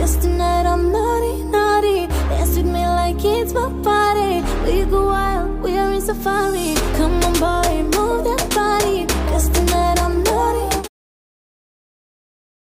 'cause tonight I'm naughty, dance with me like it's my party. We go wild, we are in safari. Come